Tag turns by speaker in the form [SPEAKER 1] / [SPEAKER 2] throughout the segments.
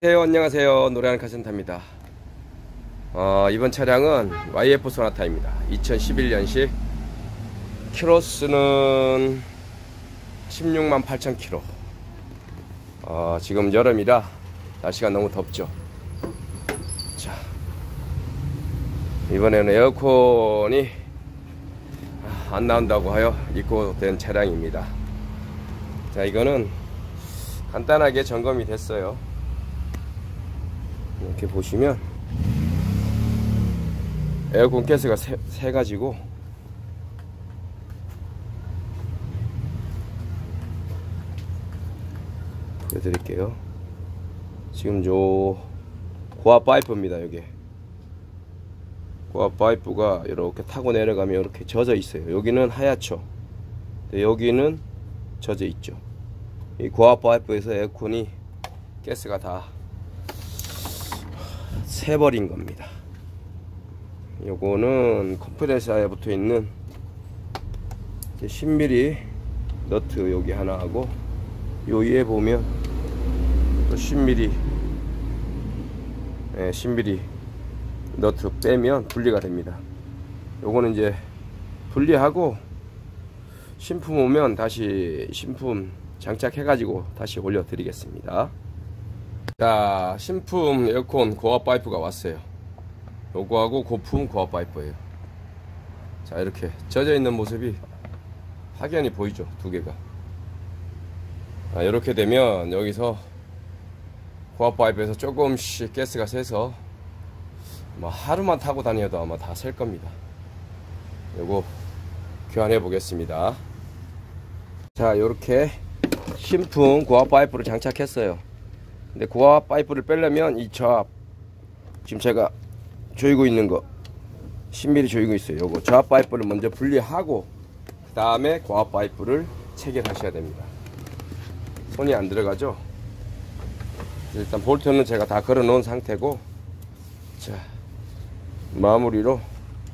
[SPEAKER 1] 안녕하세요. 노래하는 카센터입니다. 이번 차량은 YF 소나타입니다. 2011년식 키로수는 16만 8천 킬로. 지금 여름이라 날씨가 너무 덥죠. 자, 이번에는 에어컨이 안 나온다고 하여 입고된 차량입니다. 자, 이거는 간단하게 점검이 됐어요. 이렇게 보시면 에어컨 가스가 세 가지고 보여드릴게요. 지금 요 고압 파이프입니다. 여기 고압 파이프가 이렇게 타고 내려가면 이렇게 젖어 있어요. 여기는 하얗죠. 여기는 젖어 있죠. 이 고압 파이프에서 에어컨이 가스가 다 새버린 겁니다. 요거는 컴프레서에 붙어 있는 10mm 너트 여기 하나 하고, 요 위에 보면 또 10mm 10mm 너트 빼면 분리가 됩니다. 요거는 이제 분리하고 신품 오면 다시 신품 장착해 가지고 다시 올려 드리겠습니다. 자, 신품 에어컨 고압 파이프가 왔어요. 요거하고 고품 고압 파이프예요. 자, 이렇게 젖어 있는 모습이 확연히 보이죠, 두 개가. 이렇게 되면 여기서 고압 파이프에서 조금씩 가스가 새서 하루만 타고 다녀도 아마 다 셀 겁니다. 요거 교환해 보겠습니다. 자, 요렇게 신품 고압 파이프를 장착했어요. 근데 고압 파이프를 빼려면 이 저압, 지금 제가 조이고 있는 거 10mm 조이고 있어요. 요거 저압 파이프를 먼저 분리하고 그 다음에 고압 파이프를 체결하셔야 됩니다. 손이 안 들어가죠. 일단 볼트는 제가 다 걸어 놓은 상태고, 자, 마무리로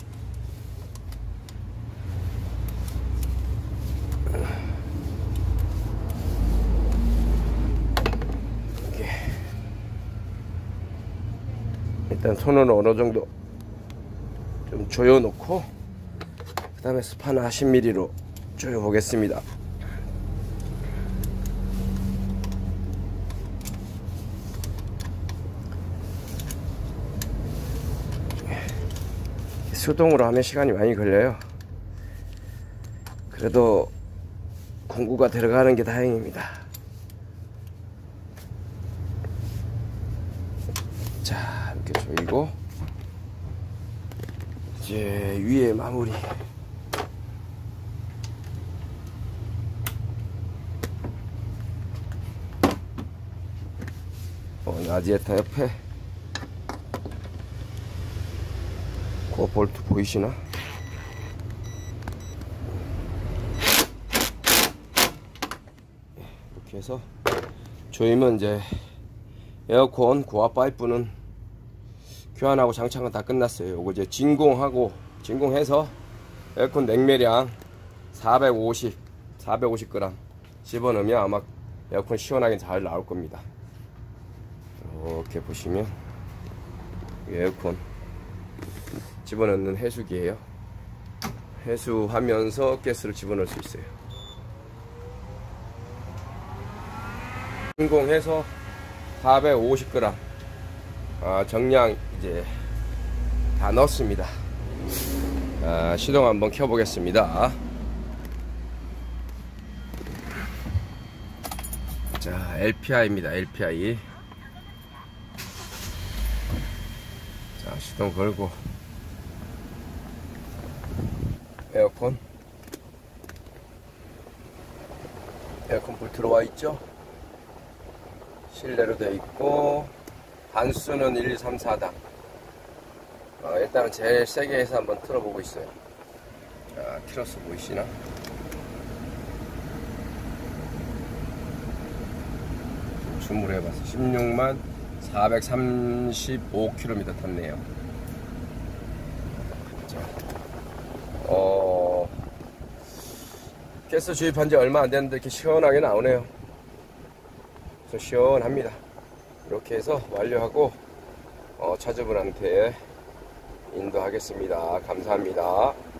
[SPEAKER 1] 일단 손으로 어느 정도 좀 조여 놓고 그 다음에 스파나 10mm로 조여 보겠습니다. 수동으로 하면 시간이 많이 걸려요. 그래도 공구가 들어가는 게 다행입니다. 자, 이렇게 조이고 이제 위에 마무리. 라디에이터 옆에 그 볼트 보이시나? 이렇게 해서 조이면 이제 에어컨 고압 파이프는 교환하고 장착은 다 끝났어요. 요거 이제 진공해서 에어컨 냉매량 450g 집어넣으면 아마 에어컨 시원하게 잘 나올 겁니다. 이렇게 보시면 에어컨 집어넣는 해수기예요. 해수하면서 가스를 집어넣을 수 있어요. 진공해서 450g 정량 이제 다 넣었습니다. 시동 한번 켜보겠습니다. 자, LPI입니다. LPI. 자, 시동 걸고 에어컨 불 들어와 있죠? 실내로 되어 있고 단수는 1, 2, 3, 4당. 일단은 제일 세게 해서 한번 틀어보고 있어요. 자, 키로수 보이시나? 줌으로 해봤어요. 16만 435km 탔네요. 자, 가스 주입한 지 얼마 안 됐는데 이렇게 시원하게 나오네요. 그래서 시원합니다. 이렇게 해서 완료하고 차주분한테 인도하겠습니다. 감사합니다.